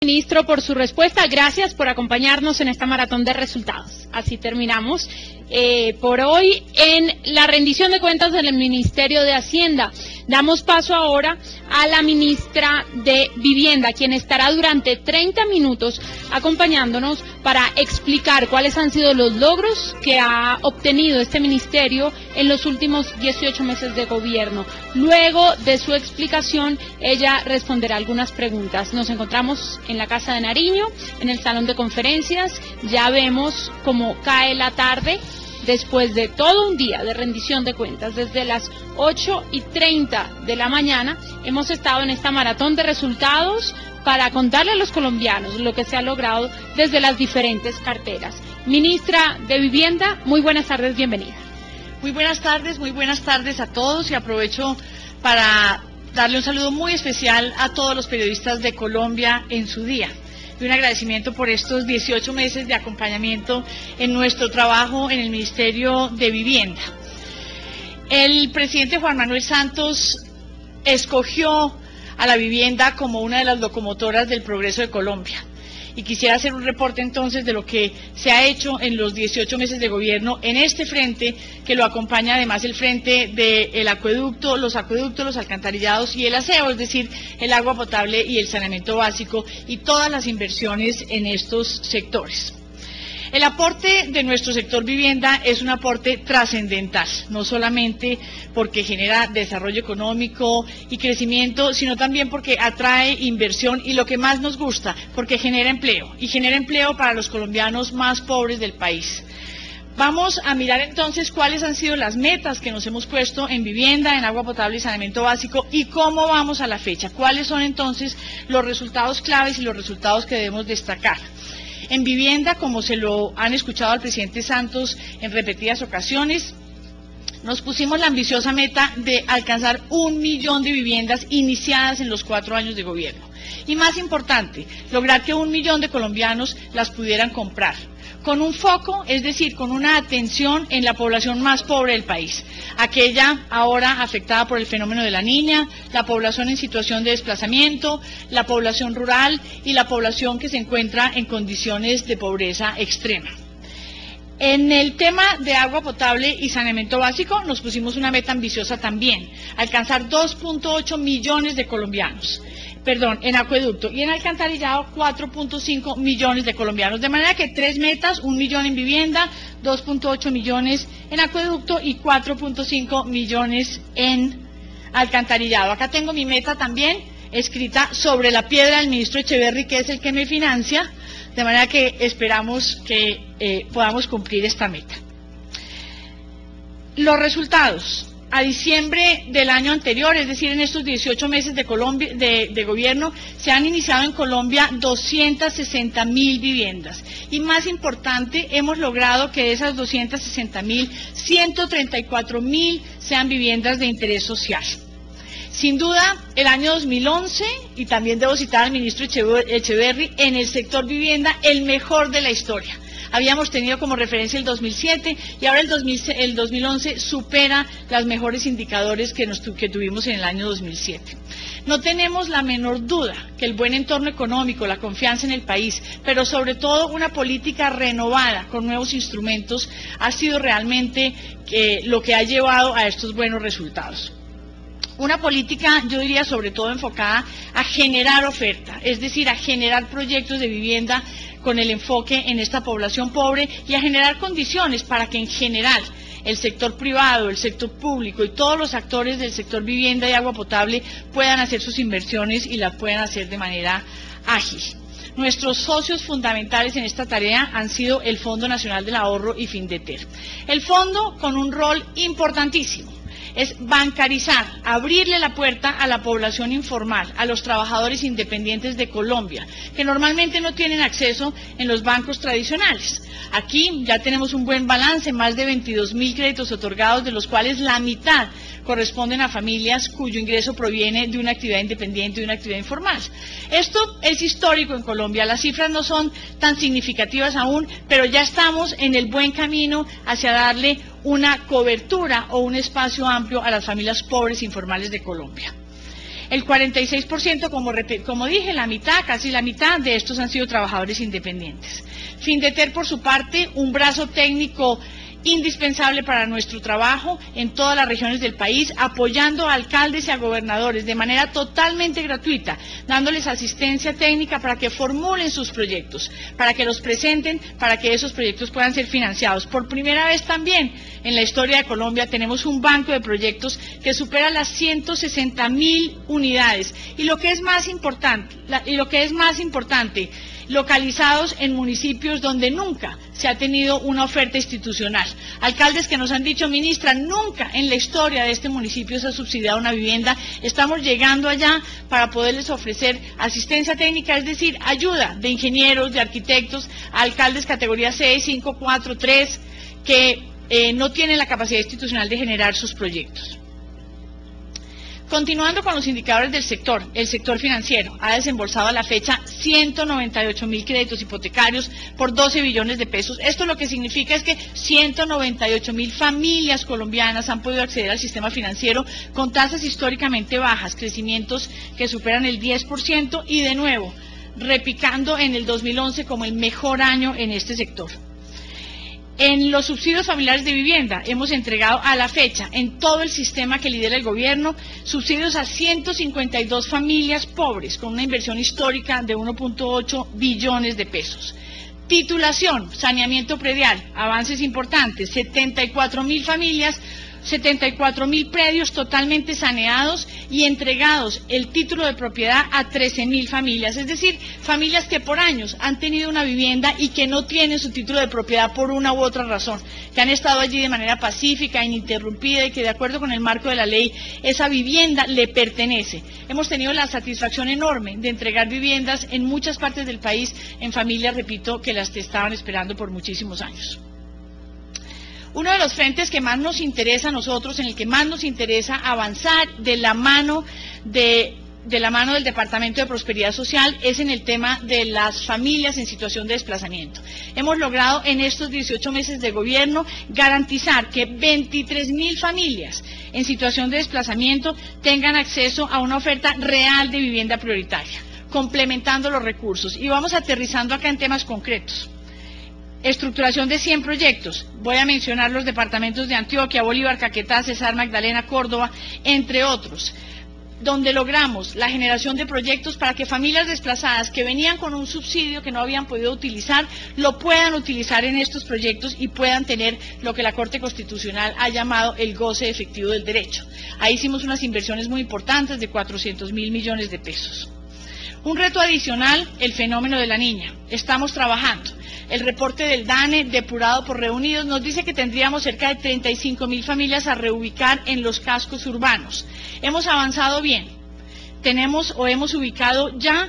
Ministro, por su respuesta. Gracias por acompañarnos en esta maratón de resultados. Así terminamos por hoy en la rendición de cuentas del Ministerio de Hacienda. Damos paso ahora a la ministra de Vivienda, quien estará durante 30 minutos acompañándonos para explicar cuáles han sido los logros que ha obtenido este ministerio en los últimos 18 meses de gobierno. Luego de su explicación, ella responderá algunas preguntas. Nos encontramos en la Casa de Nariño, en el salón de conferencias. Ya vemos cómo cae la tarde. Después de todo un día de rendición de cuentas, desde las 8:30 de la mañana, hemos estado en esta maratón de resultados para contarle a los colombianos lo que se ha logrado desde las diferentes carteras. Ministra de Vivienda, muy buenas tardes, bienvenida. Muy buenas tardes a todos, y aprovecho para darle un saludo muy especial a todos los periodistas de Colombia en su día. Y un agradecimiento por estos 18 meses de acompañamiento en nuestro trabajo en el Ministerio de Vivienda. El presidente Juan Manuel Santos escogió a la vivienda como una de las locomotoras del progreso de Colombia. Y quisiera hacer un reporte entonces de lo que se ha hecho en los 18 meses de gobierno en este frente, que lo acompaña además el frente del acueducto, los alcantarillados y el aseo, es decir, el agua potable y el saneamiento básico y todas las inversiones en estos sectores. El aporte de nuestro sector vivienda es un aporte trascendental, no solamente porque genera desarrollo económico y crecimiento, sino también porque atrae inversión y, lo que más nos gusta, porque genera empleo, y genera empleo para los colombianos más pobres del país. Vamos a mirar entonces cuáles han sido las metas que nos hemos puesto en vivienda, en agua potable y saneamiento básico, y cómo vamos a la fecha, cuáles son entonces los resultados claves y los resultados que debemos destacar. En vivienda, como se lo han escuchado al presidente Santos en repetidas ocasiones, nos pusimos la ambiciosa meta de alcanzar 1 millón de viviendas iniciadas en los 4 años de gobierno. Y más importante, lograr que 1 millón de colombianos las pudieran comprar, con un foco, es decir, con una atención en la población más pobre del país, aquella ahora afectada por el fenómeno de la Niña, la población en situación de desplazamiento, la población rural y la población que se encuentra en condiciones de pobreza extrema. En el tema de agua potable y saneamiento básico nos pusimos una meta ambiciosa también, alcanzar 2.8 millones de colombianos. En acueducto, y en alcantarillado 4.5 millones de colombianos, de manera que 3 metas, 1 millón en vivienda, 2.8 millones en acueducto y 4.5 millones en alcantarillado. Acá tengo mi meta también escrita sobre la piedra del ministro Echeverry, que es el que me financia, de manera que esperamos que podamos cumplir esta meta. Los resultados. A diciembre del año anterior, es decir, en estos 18 meses de gobierno, se han iniciado en Colombia 260.000 viviendas. Y más importante, hemos logrado que de esas 260.000, 134.000 sean viviendas de interés social. Sin duda, el año 2011, y también debo citar al ministro Echeverry, en el sector vivienda, el mejor de la historia. Habíamos tenido como referencia el 2007 y ahora el 2011 supera los mejores indicadores que tuvimos en el año 2007. No tenemos la menor duda que el buen entorno económico, la confianza en el país, pero sobre todo una política renovada con nuevos instrumentos, ha sido realmente lo que ha llevado a estos buenos resultados. Una política, yo diría, sobre todo enfocada a generar oferta, es decir, a generar proyectos de vivienda con el enfoque en esta población pobre y a generar condiciones para que en general el sector privado, el sector público y todos los actores del sector vivienda y agua potable puedan hacer sus inversiones y las puedan hacer de manera ágil. Nuestros socios fundamentales en esta tarea han sido el Fondo Nacional del Ahorro y Findeter. El fondo con un rol importantísimo. Es bancarizar, abrirle la puerta a la población informal, a los trabajadores independientes de Colombia, que normalmente no tienen acceso en los bancos tradicionales. Aquí ya tenemos un buen balance, más de 22.000 créditos otorgados, de los cuales la mitad corresponden a familias cuyo ingreso proviene de una actividad independiente, de una actividad informal. Esto es histórico en Colombia, las cifras no son tan significativas aún, pero ya estamos en el buen camino hacia darle una cobertura o un espacio amplio a las familias pobres informales de Colombia. El 46%, como dije, la mitad, casi la mitad de estos han sido trabajadores independientes. Findeter, por su parte, un brazo técnico indispensable para nuestro trabajo en todas las regiones del país, apoyando a alcaldes y a gobernadores de manera totalmente gratuita, dándoles asistencia técnica para que formulen sus proyectos, para que los presenten, para que esos proyectos puedan ser financiados. Por primera vez también en la historia de Colombia tenemos un banco de proyectos que supera las 160.000 unidades y lo que es más importante, localizados en municipios donde nunca se ha tenido una oferta institucional. Alcaldes que nos han dicho, ministra, nunca en la historia de este municipio se ha subsidiado una vivienda. Estamos llegando allá para poderles ofrecer asistencia técnica, es decir, ayuda de ingenieros, de arquitectos, a alcaldes categoría 6, 5, 4, 3, que no tienen la capacidad institucional de generar sus proyectos. Continuando con los indicadores del sector, el sector financiero ha desembolsado a la fecha 198.000 créditos hipotecarios por 12 billones de pesos. Esto lo que significa es que 198.000 familias colombianas han podido acceder al sistema financiero con tasas históricamente bajas, crecimientos que superan el 10% y de nuevo, repicando en el 2011 como el mejor año en este sector. En los subsidios familiares de vivienda hemos entregado a la fecha, en todo el sistema que lidera el gobierno, subsidios a 152 familias pobres con una inversión histórica de 1.8 billones de pesos. Titulación, saneamiento predial, avances importantes, 74.000 familias, 74.000 predios totalmente saneados y entregados el título de propiedad a 13.000 familias, es decir, familias que por años han tenido una vivienda y que no tienen su título de propiedad por una u otra razón, que han estado allí de manera pacífica, ininterrumpida y que de acuerdo con el marco de la ley esa vivienda le pertenece. Hemos tenido la satisfacción enorme de entregar viviendas en muchas partes del país en familias, repito, que las estaban esperando por muchísimos años. Uno de los frentes que más nos interesa a nosotros, en el que más nos interesa avanzar de la mano del Departamento de Prosperidad Social, es en el tema de las familias en situación de desplazamiento. Hemos logrado en estos 18 meses de gobierno garantizar que 23.000 familias en situación de desplazamiento tengan acceso a una oferta real de vivienda prioritaria, complementando los recursos. Y vamos aterrizando acá en temas concretos. Estructuración de 100 proyectos, voy a mencionar los departamentos de Antioquia, Bolívar, Caquetá, Cesar, Magdalena, Córdoba, entre otros, donde logramos la generación de proyectos para que familias desplazadas que venían con un subsidio que no habían podido utilizar, lo puedan utilizar en estos proyectos y puedan tener lo que la Corte Constitucional ha llamado el goce efectivo del derecho. Ahí hicimos unas inversiones muy importantes de 400.000 millones de pesos. Un reto adicional, el fenómeno de la niña. Estamos trabajando. El reporte del DANE, depurado por Reunidos, nos dice que tendríamos cerca de 35.000 familias a reubicar en los cascos urbanos. Hemos avanzado bien. Hemos ubicado ya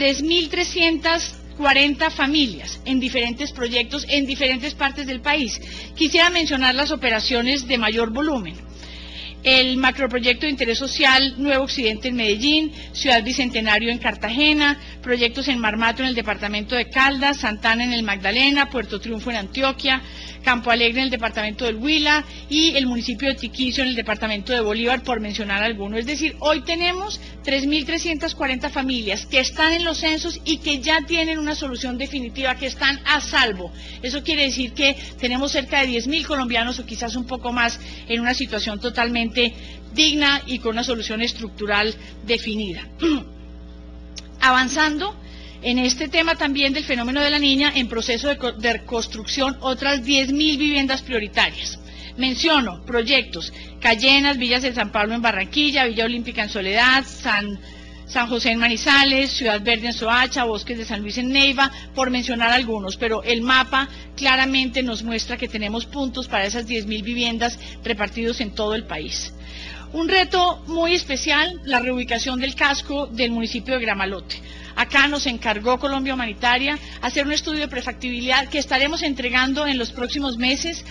3.340 familias en diferentes proyectos en diferentes partes del país. Quisiera mencionar las operaciones de mayor volumen. El macroproyecto de interés social Nuevo Occidente en Medellín, Ciudad Bicentenario en Cartagena, proyectos en Marmato en el departamento de Caldas, Santana en el Magdalena, Puerto Triunfo en Antioquia, Campo Alegre en el departamento del Huila y el municipio de Tiquicio en el departamento de Bolívar, por mencionar alguno. Es decir, hoy tenemos 3.340 familias que están en los censos y que ya tienen una solución definitiva, que están a salvo. Eso quiere decir que tenemos cerca de 10.000 colombianos o quizás un poco más en una situación totalmente digna y con una solución estructural definida. Avanzando en este tema también del fenómeno de la niña, en proceso de construcción otras 10.000 viviendas prioritarias. Menciono proyectos: Cayenas, Villas del San Pablo en Barranquilla, Villa Olímpica en Soledad, San José en Manizales, Ciudad Verde en Soacha, Bosques de San Luis en Neiva, por mencionar algunos, pero el mapa claramente nos muestra que tenemos puntos para esas 10.000 viviendas repartidos en todo el país. Un reto muy especial, la reubicación del casco del municipio de Gramalote. Acá nos encargó Colombia Humanitaria hacer un estudio de prefactibilidad que estaremos entregando en los próximos meses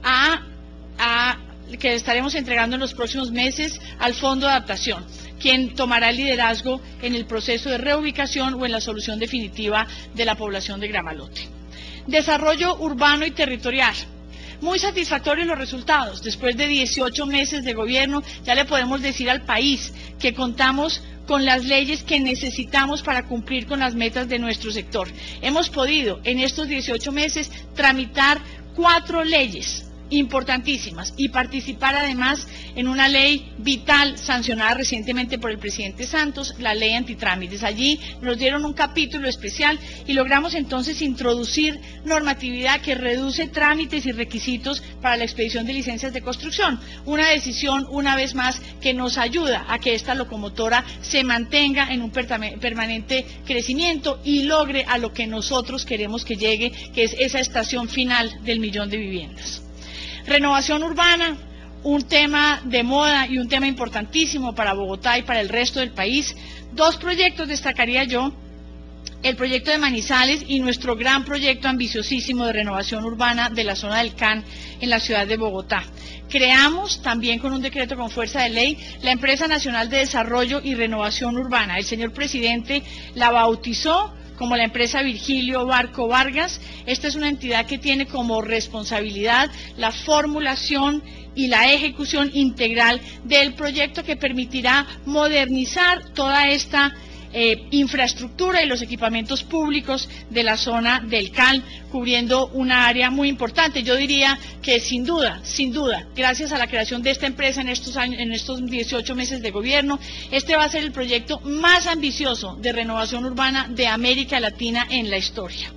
al Fondo de Adaptación, quien tomará el liderazgo en el proceso de reubicación o en la solución definitiva de la población de Gramalote. Desarrollo urbano y territorial. Muy satisfactorios los resultados. Después de 18 meses de gobierno, ya le podemos decir al país que contamos con las leyes que necesitamos para cumplir con las metas de nuestro sector. Hemos podido en estos 18 meses tramitar 4 leyes importantísimas y participar además en una ley vital sancionada recientemente por el presidente Santos, la ley antitrámites. Allí nos dieron un capítulo especial y logramos entonces introducir normatividad que reduce trámites y requisitos para la expedición de licencias de construcción. Una decisión, una vez más, que nos ayuda a que esta locomotora se mantenga en un permanente crecimiento y logre a lo que nosotros queremos que llegue, que es esa estación final del 1.000.000 de viviendas. Renovación urbana, un tema de moda y un tema importantísimo para Bogotá y para el resto del país. 2 proyectos destacaría yo: el proyecto de Manizales y nuestro gran proyecto ambiciosísimo de renovación urbana de la zona del CAN en la ciudad de Bogotá. Creamos también con un decreto con fuerza de ley la Empresa Nacional de Desarrollo y Renovación Urbana. El señor presidente la bautizó como la empresa Virgilio Barco Vargas. Esta es una entidad que tiene como responsabilidad la formulación y la ejecución integral del proyecto que permitirá modernizar toda esta infraestructura y los equipamientos públicos de la zona del CAN, cubriendo una área muy importante. Yo diría que sin duda, gracias a la creación de esta empresa en estos 18 meses de gobierno, este va a ser el proyecto más ambicioso de renovación urbana de América Latina en la historia.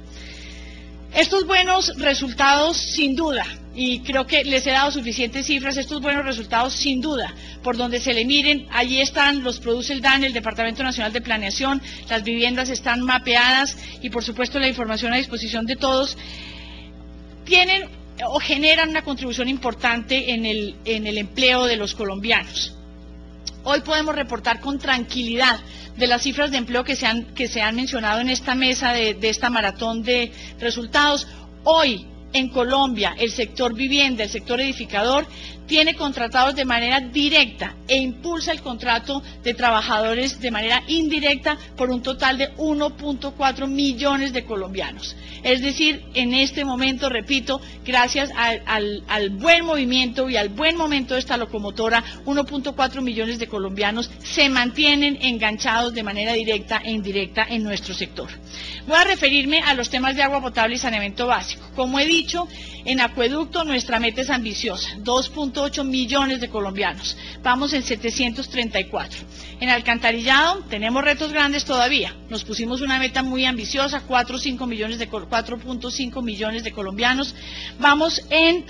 Estos buenos resultados, sin duda, y creo que les he dado suficientes cifras, estos buenos resultados, sin duda, por donde se le miren, allí están, los produce el DANE, el Departamento Nacional de Planeación, las viviendas están mapeadas y, por supuesto, la información a disposición de todos, tienen o generan una contribución importante en el empleo de los colombianos. Hoy podemos reportar con tranquilidad de las cifras de empleo que se han mencionado en esta mesa de esta maratón de resultados. Hoy, en Colombia, el sector vivienda, el sector edificador, tiene contratados de manera directa e impulsa el contrato de trabajadores de manera indirecta por un total de 1.4 millones de colombianos. Es decir, en este momento, repito, gracias al buen movimiento y al buen momento de esta locomotora, 1.4 millones de colombianos se mantienen enganchados de manera directa e indirecta en nuestro sector. Voy a referirme a los temas de agua potable y saneamiento básico. Como he dicho, en acueducto nuestra meta es ambiciosa, 2.8 millones de colombianos, vamos en 734. En alcantarillado tenemos retos grandes todavía, nos pusimos una meta muy ambiciosa, 4.5 millones de colombianos, vamos en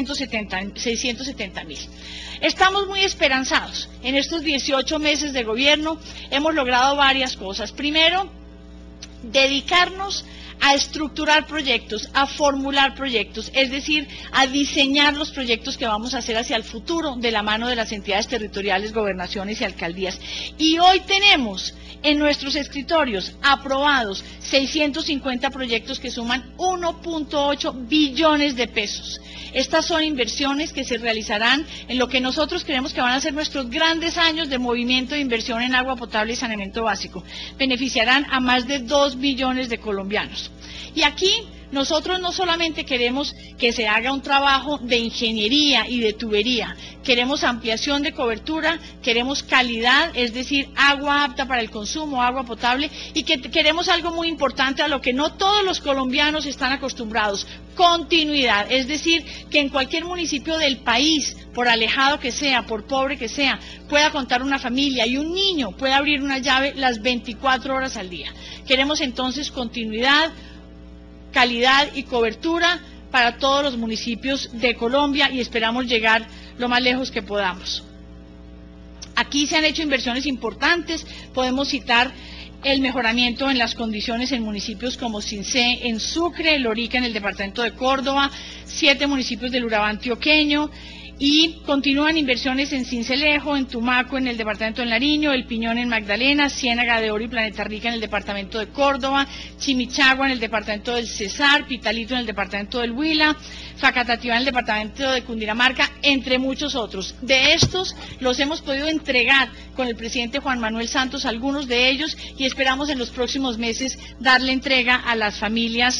670.000. Estamos muy esperanzados. En estos 18 meses de gobierno hemos logrado varias cosas. Primero, dedicarnos a estructurar proyectos, a formular proyectos, es decir, a diseñar los proyectos que vamos a hacer hacia el futuro de la mano de las entidades territoriales, gobernaciones y alcaldías. Y hoy tenemos en nuestros escritorios aprobados 650 proyectos que suman 1.8 billones de pesos. Estas son inversiones que se realizarán en lo que nosotros creemos que van a ser nuestros grandes años de movimiento de inversión en agua potable y saneamiento básico. Beneficiarán a más de 2 billones de colombianos. Y aquí nosotros no solamente queremos que se haga un trabajo de ingeniería y de tubería, queremos ampliación de cobertura, queremos calidad, es decir, agua apta para el consumo, agua potable, y que queremos algo muy importante a lo que no todos los colombianos están acostumbrados, continuidad, es decir, que en cualquier municipio del país, por alejado que sea, por pobre que sea, pueda contar una familia y un niño pueda abrir una llave las 24 horas al día. Queremos entonces continuidad, calidad y cobertura para todos los municipios de Colombia y esperamos llegar lo más lejos que podamos. Aquí se han hecho inversiones importantes, podemos citar el mejoramiento en las condiciones en municipios como Cincé, en Sucre, Lorica en el departamento de Córdoba, 7 municipios del Urabá antioqueño, y continúan inversiones en Sincelejo, en Tumaco, en el departamento de Nariño, El Piñón en Magdalena, Ciénaga de Oro y Planeta Rica en el departamento de Córdoba, Chimichagua en el departamento del Cesar, Pitalito en el departamento del Huila, Facatativá en el departamento de Cundinamarca, entre muchos otros. De estos los hemos podido entregar con el presidente Juan Manuel Santos, algunos de ellos, y esperamos en los próximos meses darle entrega a las familias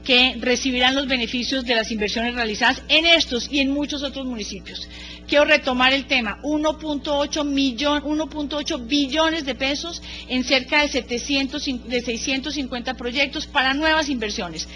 que recibirán los beneficios de las inversiones realizadas en estos y en muchos otros municipios. Quiero retomar el tema, 1.8 billones de pesos en cerca de 650 proyectos para nuevas inversiones.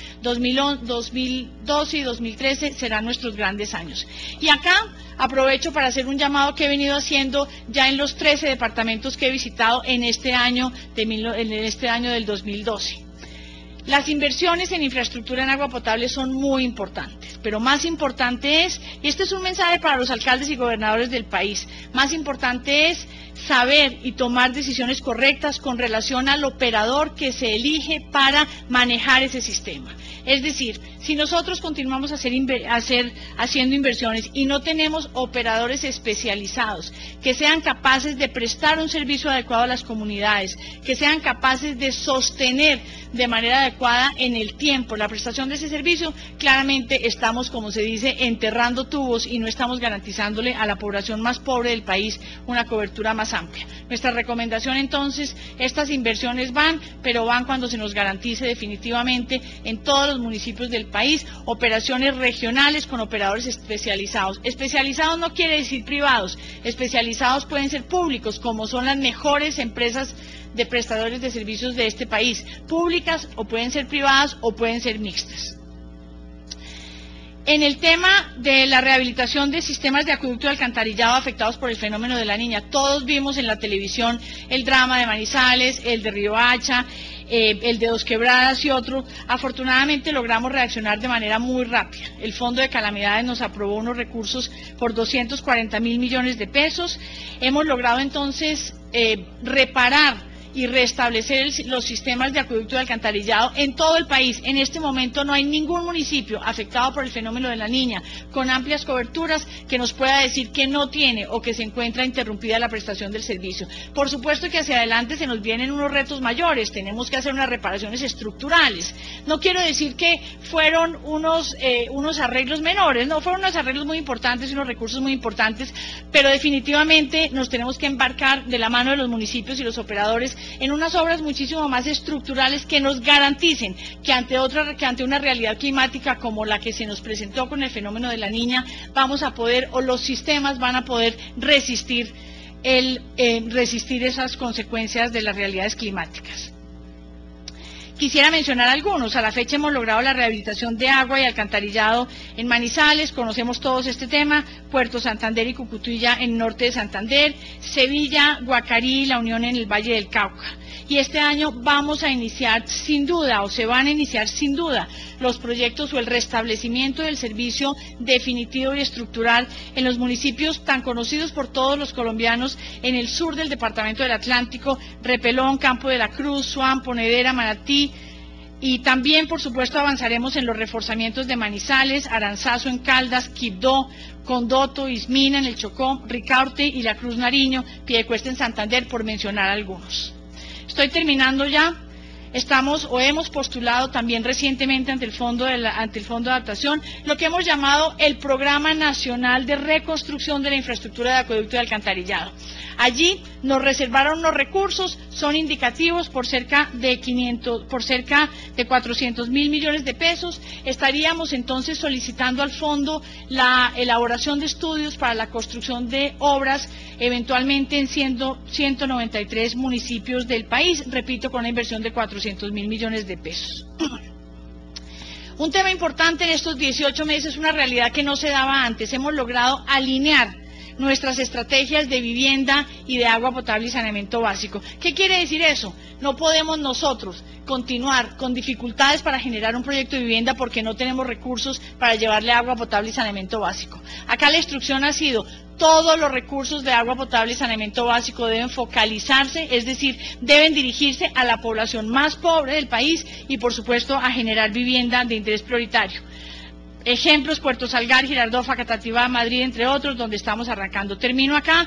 2012 y 2013 serán nuestros grandes años. Y acá aprovecho para hacer un llamado que he venido haciendo ya en los 13 departamentos que he visitado en este año del 2012. Las inversiones en infraestructura en agua potable son muy importantes, pero más importante es, y este es un mensaje para los alcaldes y gobernadores del país, más importante es saber y tomar decisiones correctas con relación al operador que se elige para manejar ese sistema. Es decir, si nosotros continuamos haciendo inversiones y no tenemos operadores especializados que sean capaces de prestar un servicio adecuado a las comunidades, que sean capaces de sostener de manera adecuada en el tiempo la prestación de ese servicio, claramente estamos, como se dice, enterrando tubos y no estamos garantizándole a la población más pobre del país una cobertura más amplia. Nuestra recomendación entonces, estas inversiones van, pero van cuando se nos garantice definitivamente en todos los municipios del país operaciones regionales con operadores especializados. Especializados no quiere decir privados, especializados pueden ser públicos, como son las mejores empresas de prestadores de servicios de este país, públicas o pueden ser privadas o pueden ser mixtas. En el tema de la rehabilitación de sistemas de acueducto y alcantarillado afectados por el fenómeno de la Niña, todos vimos en la televisión el drama de Manizales, el de Riohacha, el de Dos Quebradas y otro. Afortunadamente logramos reaccionar de manera muy rápida. El Fondo de Calamidades nos aprobó unos recursos por 240.000 millones de pesos. Hemos logrado entonces reparar y restablecer los sistemas de acueducto y alcantarillado en todo el país. En este momento no hay ningún municipio afectado por el fenómeno de la Niña con amplias coberturas que nos pueda decir que no tiene o que se encuentra interrumpida la prestación del servicio. Por supuesto que hacia adelante se nos vienen unos retos mayores, tenemos que hacer unas reparaciones estructurales. No quiero decir que fueron unos arreglos menores, no, fueron unos arreglos muy importantes y unos recursos muy importantes, pero definitivamente nos tenemos que embarcar de la mano de los municipios y los operadores en unas obras muchísimo más estructurales que nos garanticen que ante una realidad climática como la que se nos presentó con el fenómeno de la Niña, vamos a poder, o los sistemas van a poder resistir esas consecuencias de las realidades climáticas. Quisiera mencionar algunos. A la fecha hemos logrado la rehabilitación de agua y alcantarillado en Manizales, conocemos todos este tema, Puerto Santander y Cucutuya en norte de Santander, Sevilla, Guacarí y La Unión en el Valle del Cauca. Y este año vamos a iniciar sin duda, o se van a iniciar sin duda, los proyectos o el restablecimiento del servicio definitivo y estructural en los municipios tan conocidos por todos los colombianos en el sur del departamento del Atlántico, Repelón, Campo de la Cruz, Suán, Ponedera, Manatí, y también, por supuesto, avanzaremos en los reforzamientos de Manizales, Aranzazu en Caldas, Quibdó, Condoto, Ismina en el Chocó, Ricaurte y La Cruz Nariño, Piedecuesta en Santander, por mencionar algunos. Estoy terminando ya. Hemos postulado también recientemente ante el Fondo de Adaptación lo que hemos llamado el Programa Nacional de Reconstrucción de la Infraestructura de Acueducto y Alcantarillado. Allí nos reservaron los recursos, son indicativos por cerca de 400.000 millones de pesos. Estaríamos entonces solicitando al fondo la elaboración de estudios para la construcción de obras, eventualmente en 193 municipios del país, repito, con una inversión de 400.000 millones de pesos. Un tema importante en estos 18 meses, una realidad que no se daba antes. Hemos logrado alinear nuestras estrategias de vivienda y de agua potable y saneamiento básico. ¿Qué quiere decir eso? No podemos nosotros continuar con dificultades para generar un proyecto de vivienda porque no tenemos recursos para llevarle agua potable y saneamiento básico. Acá la instrucción ha sido: todos los recursos de agua potable y saneamiento básico deben focalizarse, es decir, deben dirigirse a la población más pobre del país y, por supuesto, a generar vivienda de interés prioritario. Ejemplos: Puerto Salgar, Girardot, Facatativá, Madrid, entre otros, donde estamos arrancando. Termino acá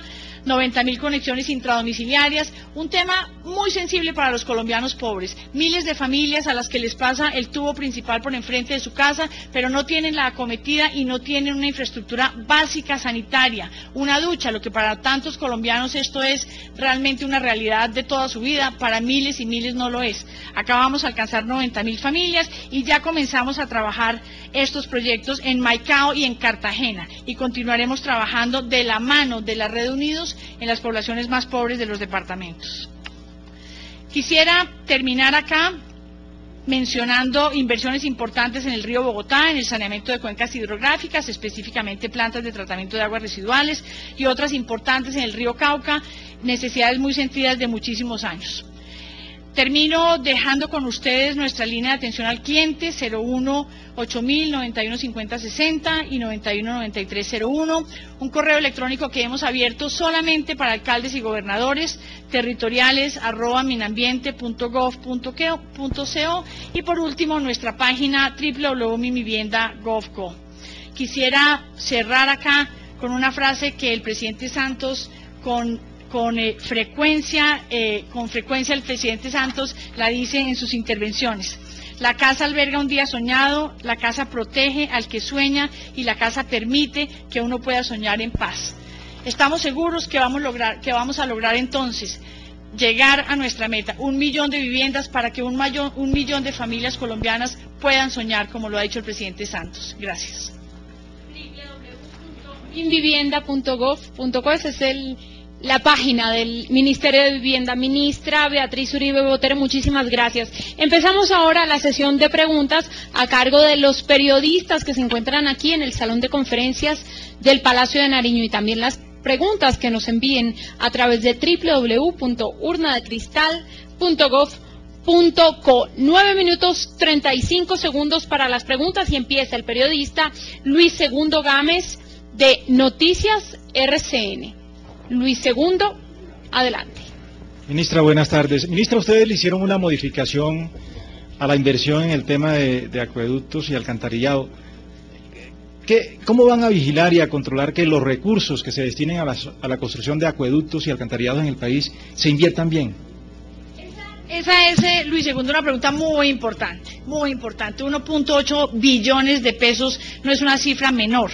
90.000 conexiones intradomiciliarias, un tema muy sensible para los colombianos pobres, miles de familias a las que les pasa el tubo principal por enfrente de su casa, pero no tienen la acometida y no tienen una infraestructura básica sanitaria, una ducha, lo que para tantos colombianos esto es realmente una realidad de toda su vida, para miles y miles no lo es. Acá vamos a alcanzar 90.000 familias y ya comenzamos a trabajar estos proyectos en Maicao y en Cartagena y continuaremos trabajando de la mano de la Red Unidos en las poblaciones más pobres de los departamentos. Quisiera terminar acá mencionando inversiones importantes en el río Bogotá, en el saneamiento de cuencas hidrográficas, específicamente plantas de tratamiento de aguas residuales y otras importantes en el río Cauca, necesidades muy sentidas de muchísimos años. Termino dejando con ustedes nuestra línea de atención al cliente 01-8000 915060 y 919301, un correo electrónico que hemos abierto solamente para alcaldes y gobernadores territoriales @minambiente.gov.co y por último nuestra página www.mimivienda.gov.co. Quisiera cerrar acá con una frase que el presidente Santos con frecuencia el presidente Santos la dice en sus intervenciones. La casa alberga un día soñado, la casa protege al que sueña y la casa permite que uno pueda soñar en paz. Estamos seguros que vamos a lograr entonces llegar a nuestra meta, 1 millón de viviendas para que 1 millón de familias colombianas puedan soñar, como lo ha dicho el presidente Santos. Gracias. www.invivienda.gov.co, esa es la página del Ministerio de Vivienda. Ministra Beatriz Uribe Botero, muchísimas gracias. Empezamos ahora la sesión de preguntas a cargo de los periodistas que se encuentran aquí en el Salón de Conferencias del Palacio de Nariño y también las preguntas que nos envíen a través de www.urnadecristal.gov.co. 9 minutos 35 segundos para las preguntas y empieza el periodista Luis Segundo Gámez de Noticias RCN. Luis Segundo, adelante. Ministra, buenas tardes. Ministra, ustedes le hicieron una modificación a la inversión en el tema de acueductos y alcantarillado. ¿Cómo van a vigilar y a controlar que los recursos que se destinen a la construcción de acueductos y alcantarillados en el país se inviertan bien? Esa es, Luis Segundo, una pregunta muy importante, muy importante. 1.8 billones de pesos no es una cifra menor.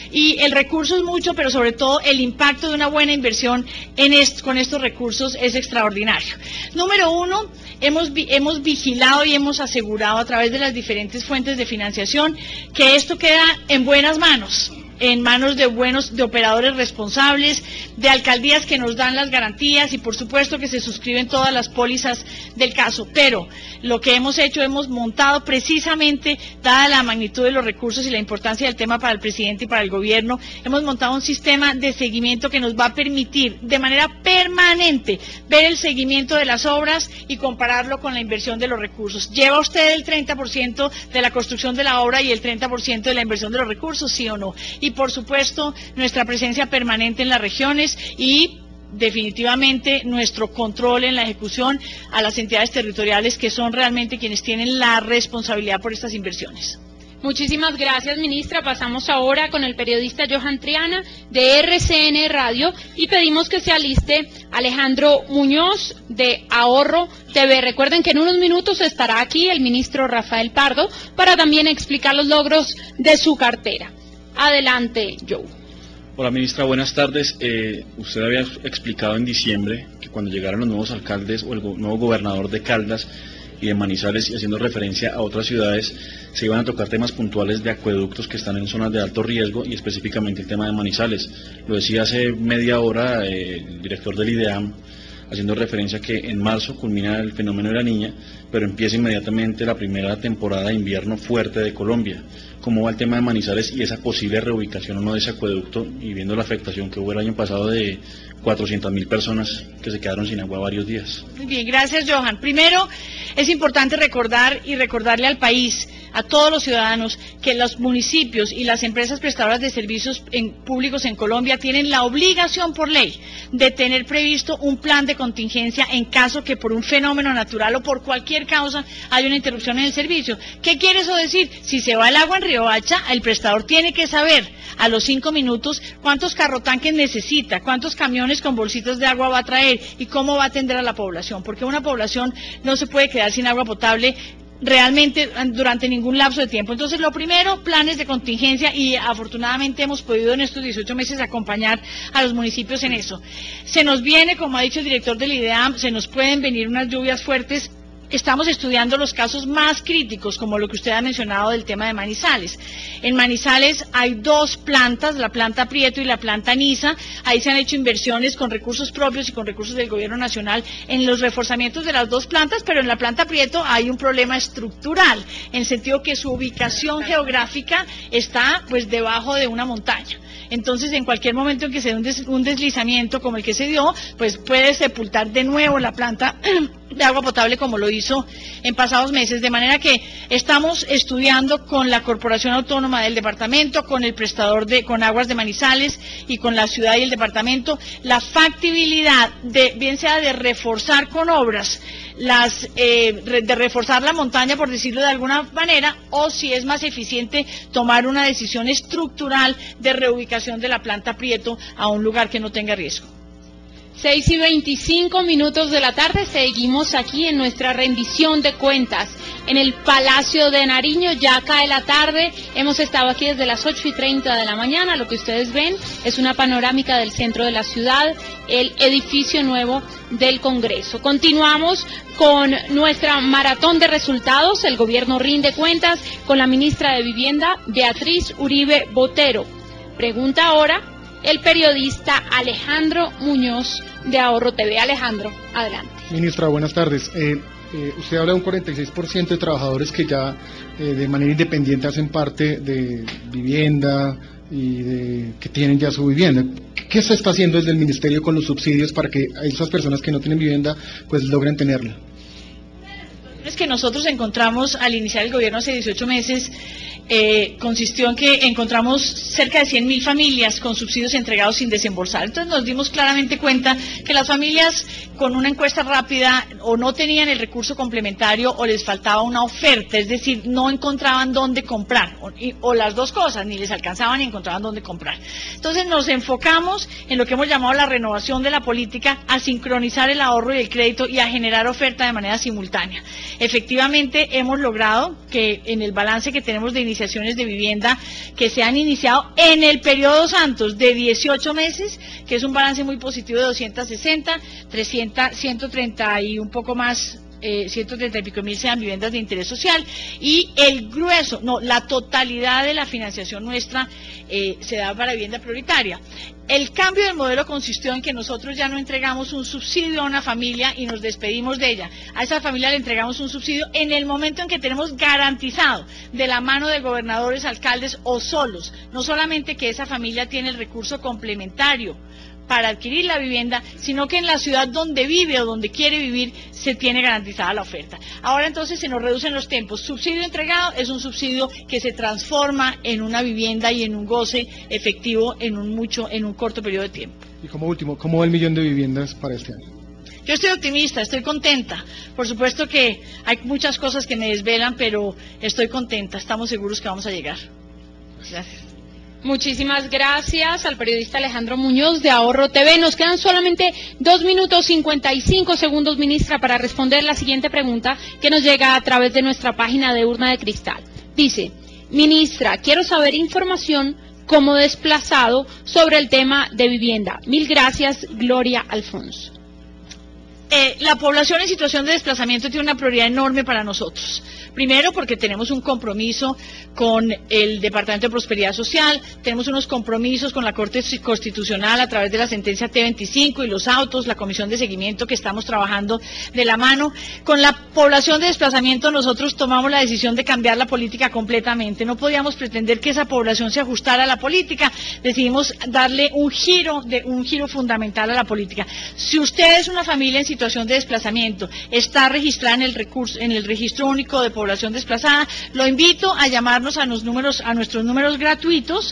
Y el recurso es mucho, pero sobre todo el impacto de una buena inversión con estos recursos es extraordinario. Número uno, hemos vigilado y hemos asegurado a través de las diferentes fuentes de financiación que esto queda en buenas manos, en manos de operadores responsables, de alcaldías que nos dan las garantías y por supuesto que se suscriben todas las pólizas del caso. Pero lo que hemos hecho, hemos montado precisamente, dada la magnitud de los recursos y la importancia del tema para el presidente y para el gobierno, hemos montado un sistema de seguimiento que nos va a permitir de manera permanente ver el seguimiento de las obras y compararlo con la inversión de los recursos. ¿Lleva usted el 30% de la construcción de la obra y el 30% de la inversión de los recursos, sí o no? Y por supuesto nuestra presencia permanente en las regiones y definitivamente nuestro control en la ejecución a las entidades territoriales que son realmente quienes tienen la responsabilidad por estas inversiones. Muchísimas gracias, ministra. Pasamos ahora con el periodista Johan Triana de RCN Radio y pedimos que se aliste Alejandro Muñoz de Ahorro TV. Recuerden que en unos minutos estará aquí el ministro Rafael Pardo para también explicar los logros de su cartera. Adelante, Joe. Hola, ministra, buenas tardes. Usted había explicado en diciembre que cuando llegaran los nuevos alcaldes o el nuevo gobernador de Caldas y de Manizales, y haciendo referencia a otras ciudades, se iban a tocar temas puntuales de acueductos que están en zonas de alto riesgo y específicamente el tema de Manizales. Lo decía hace media hora el director del IDEAM, haciendo referencia que en marzo culmina el fenómeno de la Niña, pero empieza inmediatamente la primera temporada de invierno fuerte de Colombia. ¿Cómo va el tema de Manizales y esa posible reubicación o no de ese acueducto, y viendo la afectación que hubo el año pasado de 400.000 personas que se quedaron sin agua varios días? Muy bien, gracias, Johan. Primero, es importante recordarle al país, a todos los ciudadanos que los municipios y las empresas prestadoras de servicios públicos en Colombia tienen la obligación por ley de tener previsto un plan de contingencia en caso que por un fenómeno natural o por cualquier causa haya una interrupción en el servicio. ¿Qué quiere eso decir? Si se va el agua en Riohacha, el prestador tiene que saber a los 5 minutos cuántos carrotanques necesita, cuántos camiones con bolsitas de agua va a traer y cómo va a atender a la población, porque una población no se puede quedar sin agua potable realmente durante ningún lapso de tiempo. Entonces, lo primero, planes de contingencia, y afortunadamente hemos podido en estos 18 meses acompañar a los municipios en eso. Se nos viene, como ha dicho el director del IDEAM, se nos pueden venir unas lluvias fuertes. Estamos estudiando los casos más críticos, como lo que usted ha mencionado del tema de Manizales. En Manizales hay 2 plantas, la planta Prieto y la planta Niza. Ahí se han hecho inversiones con recursos propios y con recursos del gobierno nacional en los reforzamientos de las 2 plantas, pero en la planta Prieto hay un problema estructural, en el sentido que su ubicación geográfica está pues debajo de una montaña. Entonces, en cualquier momento en que se dé un deslizamiento como el que se dio, pues puede sepultar de nuevo la planta de agua potable como lo hizo en pasados meses, de manera que estamos estudiando con la Corporación Autónoma del Departamento, con el prestador con Aguas de Manizales y con la ciudad y el departamento, la factibilidad de, bien sea de reforzar con obras, de reforzar la montaña, por decirlo de alguna manera, o si es más eficiente tomar una decisión estructural de reubicación de la planta Prieto a un lugar que no tenga riesgo. 6:25 de la tarde, seguimos aquí en nuestra rendición de cuentas en el Palacio de Nariño. Ya cae la tarde, hemos estado aquí desde las 8:30 de la mañana. Lo que ustedes ven es una panorámica del centro de la ciudad, el edificio nuevo del Congreso. Continuamos con nuestra maratón de resultados. El gobierno rinde cuentas con la ministra de Vivienda, Beatriz Uribe Botero. Pregunta ahora el periodista Alejandro Muñoz de Ahorro TV. Alejandro, adelante. Ministra, buenas tardes. Usted habla de un 46% de trabajadores que ya de manera independiente hacen parte de vivienda y que tienen ya su vivienda. ¿Qué se está haciendo desde el Ministerio con los subsidios para que esas personas que no tienen vivienda pues logren tenerla? Es que nosotros encontramos al iniciar el gobierno hace 18 meses, consistió en que encontramos cerca de 100.000 familias con subsidios entregados sin desembolsar. Entonces nos dimos claramente cuenta que las familias con una encuesta rápida o no tenían el recurso complementario o les faltaba una oferta, es decir, no encontraban dónde comprar, o las dos cosas, ni les alcanzaban ni encontraban dónde comprar. Entonces nos enfocamos en lo que hemos llamado la renovación de la política, a sincronizar el ahorro y el crédito y a generar oferta de manera simultánea. Efectivamente, hemos logrado que en el balance que tenemos de iniciaciones de vivienda que se han iniciado en el periodo Santos de 18 meses, que es un balance muy positivo de 260, 130 y un poco más, 130 y pico mil sean viviendas de interés social, y el grueso, no, la totalidad de la financiación nuestra se da para vivienda prioritaria. El cambio del modelo consistió en que nosotros ya no entregamos un subsidio a una familia y nos despedimos de ella. A esa familia le entregamos un subsidio en el momento en que tenemos garantizado, de la mano de gobernadores, alcaldes o solos, no solamente que esa familia tiene el recurso complementario para adquirir la vivienda, sino que en la ciudad donde vive o donde quiere vivir se tiene garantizada la oferta. Ahora entonces se nos reducen los tiempos. Subsidio entregado es un subsidio que se transforma en una vivienda y en un goce efectivo en un corto periodo de tiempo. Y como último, ¿cómo va el millón de viviendas para este año? Yo estoy optimista, estoy contenta. Por supuesto que hay muchas cosas que me desvelan, pero estoy contenta. Estamos seguros que vamos a llegar. Gracias. Muchísimas gracias al periodista Alejandro Muñoz de Ahorro TV. Nos quedan solamente 2 minutos 55 segundos, ministra, para responder la siguiente pregunta que nos llega a través de nuestra página de Urna de Cristal. Dice, ministra, quiero saber información como desplazado sobre el tema de vivienda. Mil gracias, Gloria Alfonso. La población en situación de desplazamiento tiene una prioridad enorme para nosotros. Primero, porque tenemos un compromiso con el Departamento de Prosperidad Social, tenemos unos compromisos con la Corte Constitucional a través de la sentencia T25 y los autos, la comisión de seguimiento que estamos trabajando de la mano. Con la población de desplazamiento nosotros tomamos la decisión de cambiar la política completamente. No podíamos pretender que esa población se ajustara a la política, decidimos darle un giro fundamental a la política. Si usted es una familia en situación situación de desplazamiento está registrada en el registro único de población desplazada, lo invito a llamarnos a nuestros números gratuitos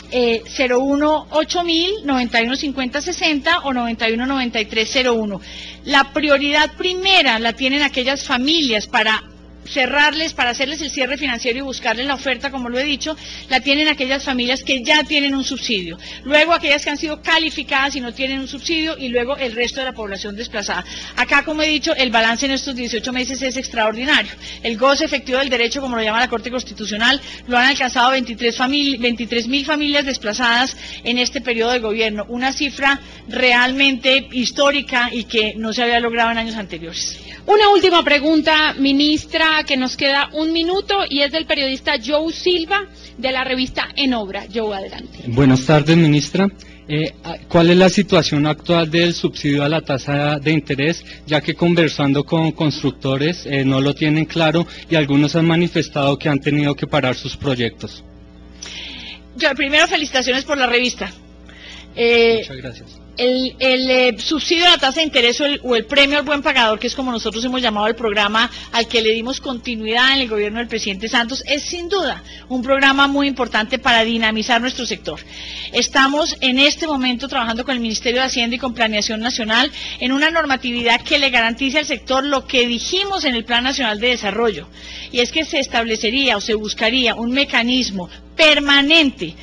018.000 915060 o 919301. La prioridad primera la tienen aquellas familias para hacerles el cierre financiero y buscarles la oferta, como lo he dicho, la tienen aquellas familias que ya tienen un subsidio, luego aquellas que han sido calificadas y no tienen un subsidio, y luego el resto de la población desplazada. Acá, como he dicho, el balance en estos 18 meses es extraordinario. El goce efectivo del derecho, como lo llama la Corte Constitucional, lo han alcanzado 23.000 familias desplazadas en este periodo de gobierno, una cifra realmente histórica y que no se había logrado en años anteriores. Una última pregunta, ministra, que nos queda un minuto, y es del periodista Joe Silva, de la revista En Obra. Joe, adelante. Buenas tardes, ministra. ¿Cuál es la situación actual del subsidio a la tasa de interés? Ya que conversando con constructores no lo tienen claro y algunos han manifestado que han tenido que parar sus proyectos. Primero, felicitaciones por la revista. Muchas gracias. El subsidio a la tasa de interés o el premio al buen pagador, que es como nosotros hemos llamado el programa al que le dimos continuidad en el gobierno del presidente Santos, es sin duda un programa muy importante para dinamizar nuestro sector. Estamos en este momento trabajando con el Ministerio de Hacienda y con Planeación Nacional en una normatividad que le garantice al sector lo que dijimos en el Plan Nacional de Desarrollo, y es que se establecería o se buscaría un mecanismo permanente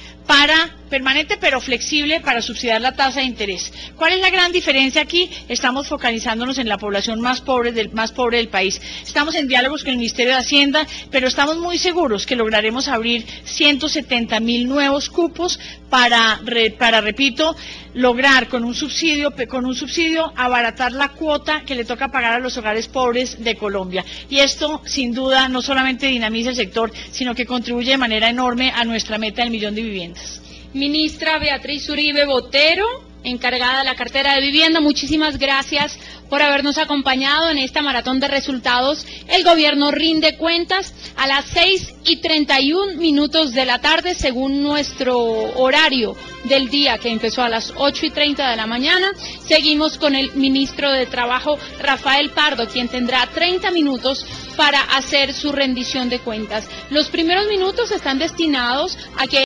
pero flexible para subsidiar la tasa de interés. ¿Cuál es la gran diferencia aquí? Estamos focalizándonos en la población más pobre del país. Estamos en diálogos con el Ministerio de Hacienda, pero estamos muy seguros que lograremos abrir 170.000 nuevos cupos para, repito, lograr con un subsidio abaratar la cuota que le toca pagar a los hogares pobres de Colombia. Y esto, sin duda, no solamente dinamiza el sector, sino que contribuye de manera enorme a nuestra meta del 1.000.000 de viviendas. Ministra Beatriz Uribe Botero, encargada de la cartera de vivienda, muchísimas gracias por habernos acompañado en esta maratón de resultados. El gobierno rinde cuentas a las 6:31 de la tarde, según nuestro horario del día, que empezó a las 8:30 de la mañana. Seguimos con el ministro de Trabajo, Rafael Pardo, quien tendrá 30 minutos para hacer su rendición de cuentas. Los primeros minutos están destinados a que